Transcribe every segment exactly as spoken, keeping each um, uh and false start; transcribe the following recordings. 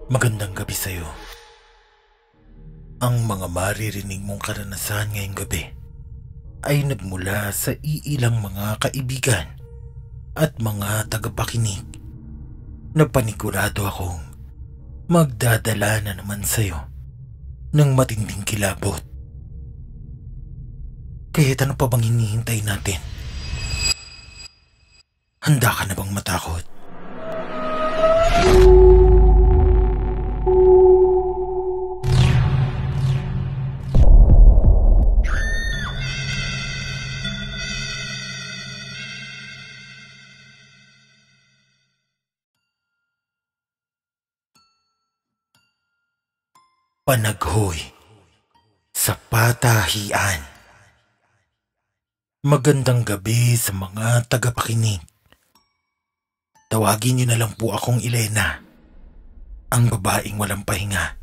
Magandang gabi sa'yo. Ang mga maririnig mong karanasan ngayong gabi ay nagmula sa iilang mga kaibigan at mga tagapakinig na panigurado akong magdadala na naman sa'yo ng matinding kilabot. Kaya't ano pa bang hinihintay natin? Handa ka na bang matakot? Panaghoy sa patahian. Magandang gabi sa mga tagapakinig. Tawagin niyo na lang po akong Elena, ang babaeng walang pahinga.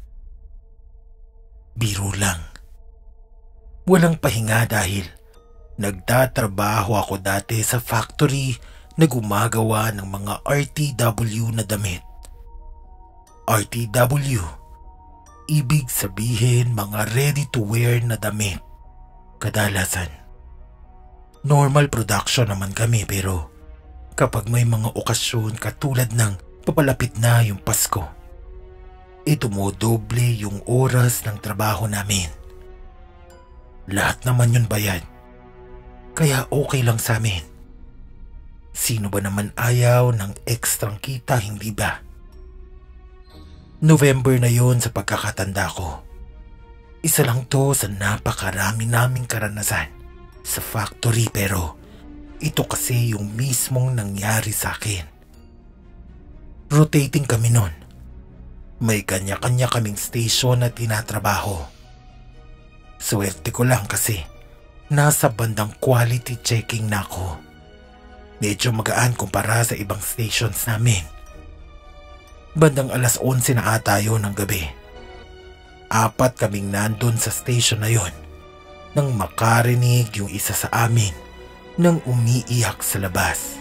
Biro lang. Walang pahinga dahil nagtatrabaho ako dati sa factory na gumagawa ng mga R T W na damit. R T W, ibig sabihin mga ready-to-wear na damit. Kadalasan, normal production naman kami pero kapag may mga okasyon katulad ng papalapit na yung Pasko, ito mo doble yung oras ng trabaho namin. Lahat naman yun bayad, kaya okay lang sa amin. Sino ba naman ayaw ng ekstrang kita, hindi ba? November na yon sa pagkakatanda ko. Isa lang to sa napakarami naming karanasan sa factory pero ito kasi yung mismong nangyari sa akin. Rotating kami nun. May kanya-kanya kaming station na tinatrabaho. Swerte ko lang kasi nasa bandang quality checking na ako. Medyo magaan kumpara sa ibang stations namin. Bandang alas onse na ata yun ng gabi. Apat kaming nandun sa station na yon nang makarinig yung isa sa amin nang umiiyak sa labas.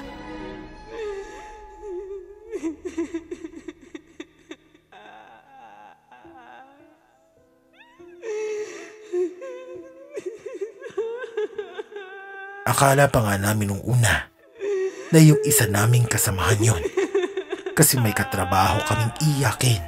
Akala pa nga namin nung una na yung isa naming kasamahan yon. Kasi may katrabaho kaming iyakin.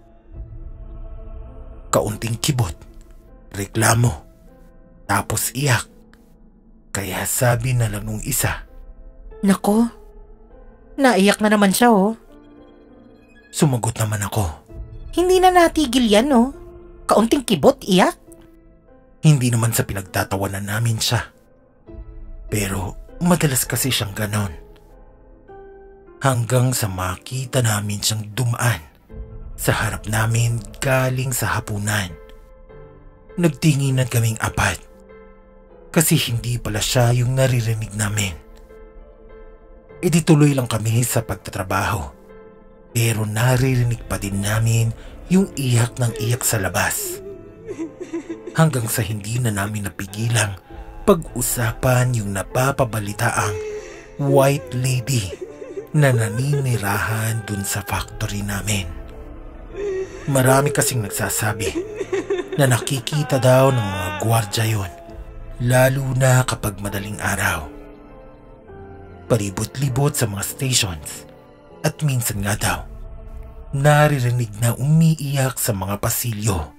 Kaunting kibot, reklamo, tapos iyak. Kaya sabi na lang nung isa, "Nako, naiyak na naman siya oh." Sumagot naman ako, "Hindi na natigil yan oh. Kaunting kibot, iyak." Hindi naman sa pinagtatawanan namin siya. Pero madalas kasi siyang ganon. Hanggang sa makita namin siyang dumaan sa harap namin galing sa hapunan. Nagtinginan kaming apat kasi hindi pala siya yung naririnig namin. E di tuloy lang kami sa pagtatrabaho pero naririnig pa din namin yung iyak ng iyak sa labas. Hanggang sa hindi na namin napigilang pag-usapan yung napapabalitaang white lady na naninirahan dun sa factory namin. Marami kasing nagsasabi na nakikita daw ng mga gwardya yun, lalo na kapag madaling araw. Palibot-libot sa mga stations at minsan nga daw, naririnig na umiiyak sa mga pasilyo.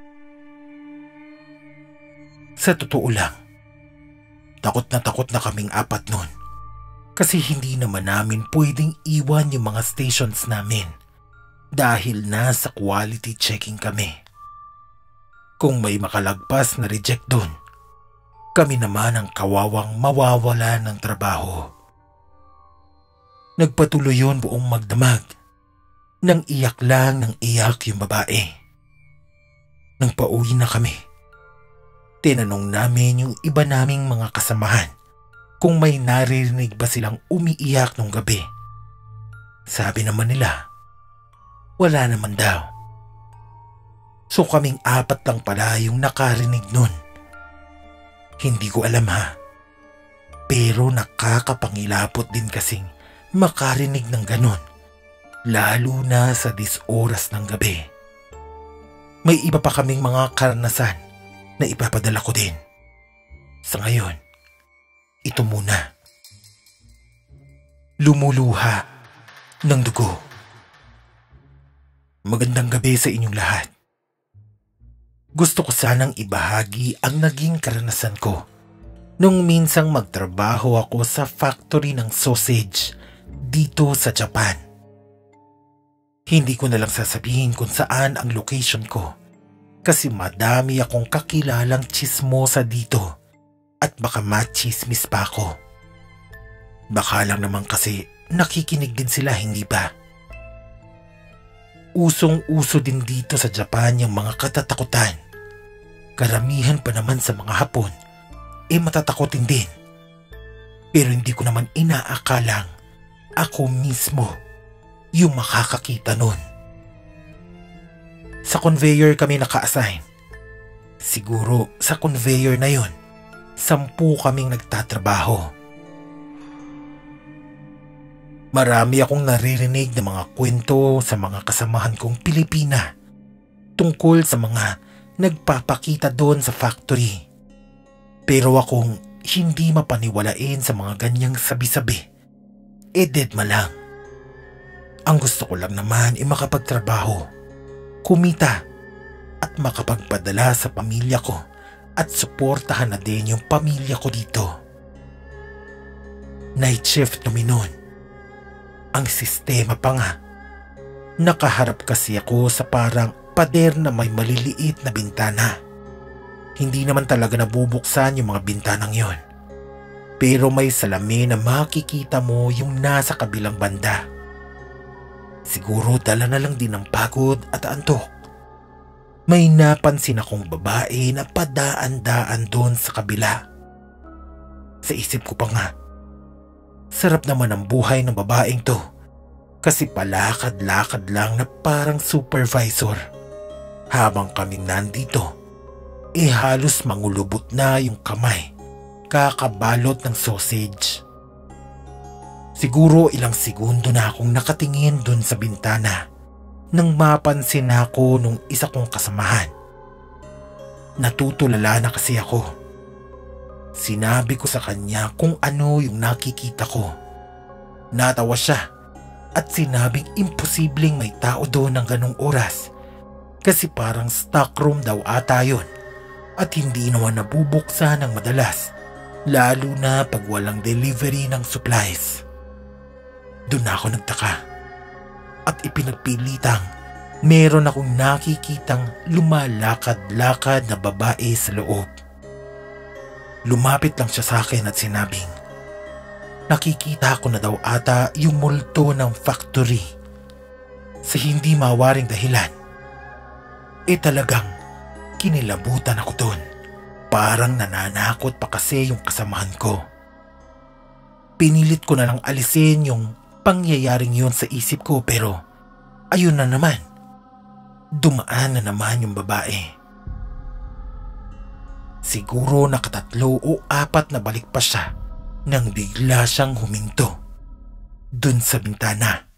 Sa totoo lang, takot na takot na kaming apat nun. Kasi hindi naman namin pwedeng iwan yung mga stations namin dahil nasa quality checking kami. Kung may makalagpas na reject dun, kami naman ang kawawang mawawala ng trabaho. Nagpatuloy yun buong magdamag. Nang iyak lang ng iyak yung babae. Nang pauwi na kami, tinanong namin yung iba naming mga kasamahan kung may naririnig ba silang umiiyak nung gabi. Sabi naman nila, wala naman daw. So kaming apat lang pala yung nakarinig nun. Hindi ko alam ha, pero nakakapangilapot din kasing makarinig ng ganon lalo na sa dis oras ng gabi. May iba pa kaming mga karanasan na ipapadala ko din. Sa ngayon, ito muna. Lumuluha ng dugo. Magandang gabi sa inyong lahat. Gusto ko sanang ibahagi ang naging karanasan ko nung minsang magtrabaho ako sa factory ng sausage dito sa Japan. Hindi ko na lang sasabihin kung saan ang location ko kasi madami akong kakilalang tsismosa dito at baka machismis pa ako. Baka lang naman kasi nakikinig din sila, hindi ba? Usong-uso din dito sa Japan yung mga katatakutan. Karamihan pa naman sa mga Hapon, eh matatakotin din. Pero hindi ko naman inaakalang ako mismo yung makakakita nun. Sa conveyor kami naka-assign. Siguro sa conveyor na yun, sampu kaming nagtatrabaho. Marami akong naririnig ng mga kwento sa mga kasamahan kong Pilipina tungkol sa mga nagpapakita doon sa factory. Pero akong hindi mapaniwalain sa mga ganyang sabi-sabi. E deadma lang. Ang gusto ko lang naman ay makapagtrabaho, kumita at makapagpadala sa pamilya ko at suportahan na din yung pamilya ko dito. Night shift namin noon. Ang sistema pa nga. Nakaharap kasi ako sa parang pader na may maliliit na bintana. Hindi naman talaga nabubuksan yung mga bintanang yon. Pero may salamin na makikita mo yung nasa kabilang banda. Siguro dala na lang din ng pagod at antok. May napansin akong babae na padaan-daan doon sa kabila. Sa isip ko pa nga, sarap naman ang buhay ng babaeng to kasi palakad-lakad lang na parang supervisor. Habang kaming nandito, eh halos mangulubot na yung kamay kakabalot ng sausage. Siguro ilang segundo na akong nakatingin dun sa bintana nang mapansin ako nung isa kong kasamahan. Natutulala na kasi ako. Sinabi ko sa kanya kung ano yung nakikita ko. Natawa siya at sinabing imposibleng may tao doon ng ganong oras kasi parang stockroom daw ata yun at hindi naman nabubuksan ng madalas, lalo na pag walang delivery ng supplies. Doon ako nagtaka at ipinagpilitang meron akong nakikitang lumalakad-lakad na babae sa loob. Lumapit lang siya sa akin at sinabing, nakikita ko na daw ata yung multo ng factory. Sa hindi mawaring dahilan, eh talagang kinilabutan ako doon. Parang nananakot pa kasi yung kasamahan ko. Pinilit ko na lang alisin yung pangyayaring yun sa isip ko pero ayun na naman. Dumaan na naman yung babae. Siguro nakatatlo o apat na balik pa siya nang bigla siyang huminto dun sa bintana.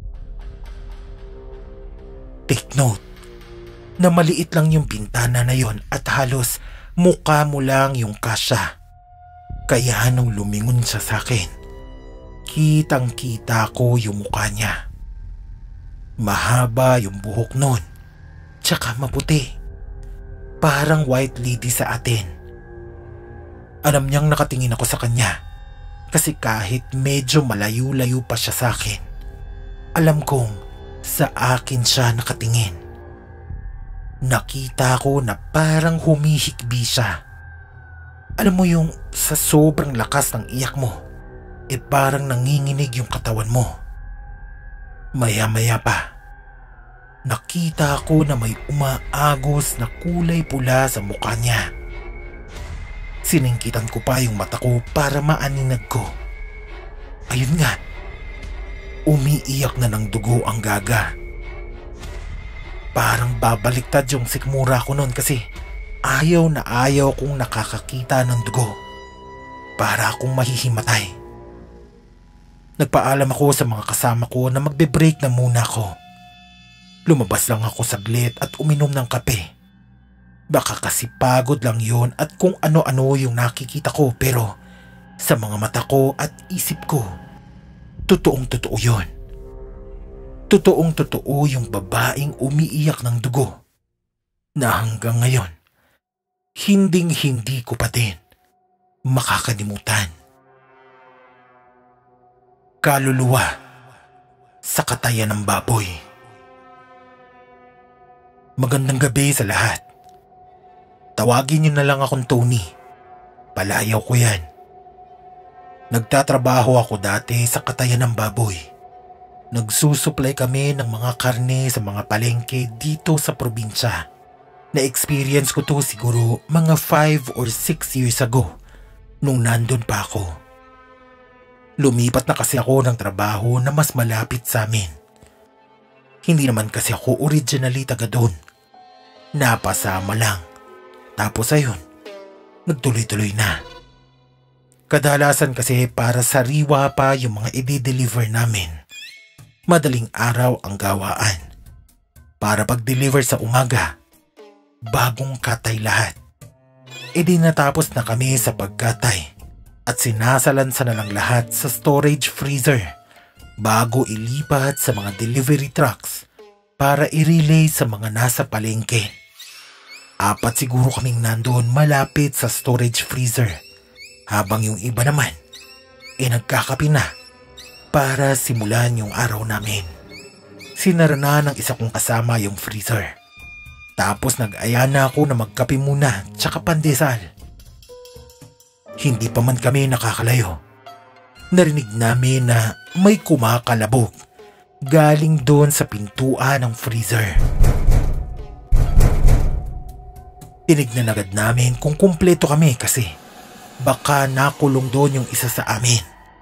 Take note na maliit lang yung bintana na yon at halos mukha mo lang yung kasya. Kaya nung lumingon siya sa akin, kitang kita ko yung mukha niya. Mahaba yung buhok nun, tsaka maputi. Parang white lady sa atin. Alam niyang nakatingin ako sa kanya kasi kahit medyo malayo-layo pa siya sa akin, alam kong sa akin siya nakatingin. Nakita ko na parang humihikbi siya. Alam mo yung sa sobrang lakas ng iyak mo, eh parang nanginginig yung katawan mo. Maya-maya pa, nakita ko na may umaagos na kulay pula sa mukha niya. Siningkitan ko pa yung mata ko para maaninag ko. Ayun nga, umiiyak na ng dugo ang gaga. Parang babaliktad yung sikmura ko noon kasi ayaw na ayaw kong nakakakita ng dugo. Para akong mahihimatay. Nagpaalam ako sa mga kasama ko na magbe-break na muna ako. Lumabas lang ako saglit at uminom ng kape. Baka kasi pagod lang yon at kung ano-ano yung nakikita ko, pero sa mga mata ko at isip ko, totoong totoo yon. Totoong totoo yung babaeng umiiyak ng dugo na hanggang ngayon, hinding hindi ko pa din makakalimutan. Kaluluwa sa katayan ng baboy. Magandang gabi sa lahat. Tawagin niyo na lang akong Tony. Palayaw ko yan. Nagtatrabaho ako dati sa katayan ng baboy. Nagsusupply kami ng mga karne sa mga palengke dito sa probinsya. Na-experience ko to siguro mga five or six years ago nung nandun pa ako. Lumipat na kasi ako ng trabaho na mas malapit sa amin. Hindi naman kasi ako originally taga doon. Napasama lang. Tapos ayun, nagtuloy-tuloy na. Kadalasan kasi para sariwa pa yung mga i-deliver namin. Madaling araw ang gawaan. Para pag-deliver sa umaga, bagong katay lahat. E di natapos na kami sa pagkatay at sinasalansa na lang lahat sa storage freezer bago ilipat sa mga delivery trucks para i-relay sa mga nasa palengke. Apat siguro kaming nandoon malapit sa storage freezer habang yung iba naman e nagkakape na para simulan yung araw namin. Sinara na ng isa kong kasama yung freezer. Tapos nag-aya na ako na magkape muna tsaka pandesal. Hindi pa man kami nakakalayo. Narinig namin na may kumakalabog galing doon sa pintuan ng freezer. Tinignan agad namin kung kumpleto kami kasi baka nakulong doon yung isa sa amin.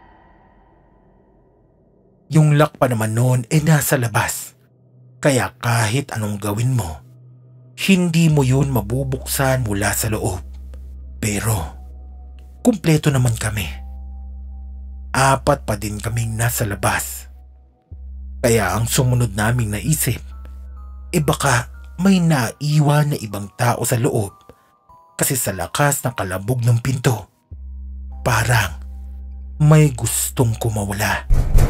Yung lock pa naman noon ay nasa labas. Kaya kahit anong gawin mo, hindi mo yun mabubuksan mula sa loob. Pero kumpleto naman kami. Apat pa din kaming nasa labas. Kaya ang sumunod naming naisip, e baka may naiwan na ibang tao sa loob kasi sa lakas ng kalabog ng pinto, parang may gustong kumawala.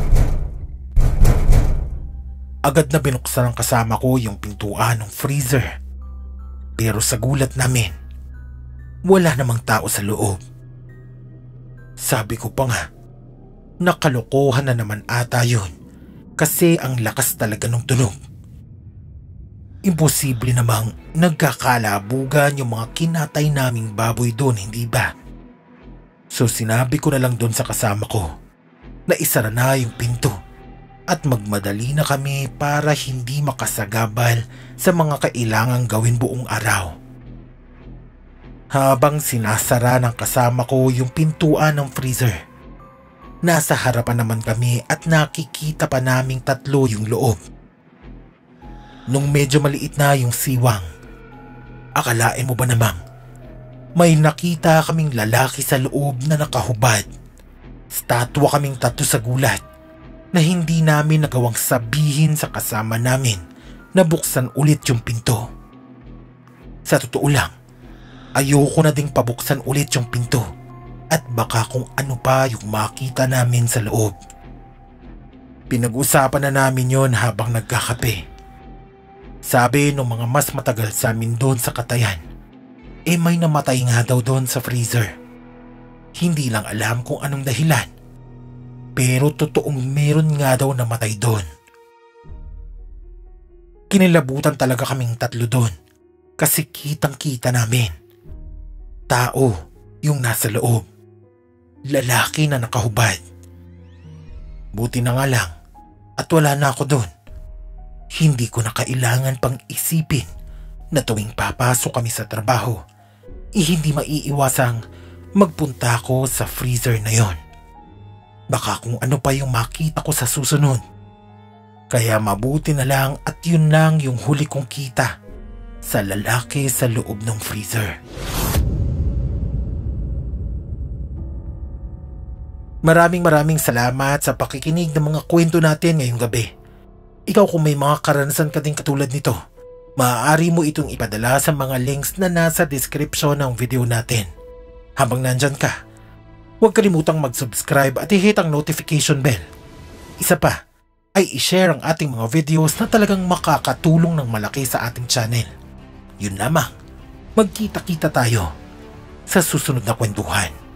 Agad na binuksan ng kasama ko yung pintuan ng freezer. Pero sa gulat namin, wala namang tao sa loob. Sabi ko pa nga, nakalokohan na naman ata yun kasi ang lakas talaga ng tunog. Imposible namang nagkakalabugan yung mga kinatay naming baboy doon, hindi ba? So sinabi ko na lang doon sa kasama ko na isara na yung pinto at magmadali na kami para hindi makasagabal sa mga kailangang gawin buong araw. Habang sinasara ng kasama ko yung pintuan ng freezer, nasa harapan naman kami at nakikita pa naming tatlo yung loob. Nung medyo maliit na yung siwang, akalain mo ba namang may nakita kaming lalaki sa loob na nakahubad. Statwa kaming tatlo sa gulat na hindi namin nagawang sabihin sa kasama namin na buksan ulit yung pinto. Sa totoo lang, ayoko na ding pabuksan ulit yung pinto at baka kung ano pa yung makita namin sa loob. Pinag-usapan na namin yon habang nagkakape. Sabi nung mga mas matagal sa amin doon sa katayan, eh may namatay nga daw doon sa freezer. Hindi lang alam kung anong dahilan, pero totoong meron nga daw namatay doon. Kinilabutan talaga kaming tatlo doon kasi kitang-kita namin. Tao yung nasa loob. Lalaki na nakahubad. Buti na nga lang at wala na ako doon. Hindi ko na kailangan pang isipin na tuwing papasok kami sa trabaho, eh hindi maiiwasang magpunta ako sa freezer na yon. Baka kung ano pa yung makita ko sa susunod. Kaya mabuti na lang at yun lang yung huli kong kita sa lalaki sa loob ng freezer. Maraming maraming salamat sa pakikinig ng mga kwento natin ngayong gabi. Ikaw kung may mga karanasan ka din katulad nito, maaari mo itong ipadala sa mga links na nasa description ng video natin. Habang nandyan ka, huwag kalimutang mag-subscribe at i-hit ang notification bell. Isa pa, ay i-share ang ating mga videos na talagang makakatulong ng malaki sa ating channel. Yun lamang, magkita-kita tayo sa susunod na kwentuhan.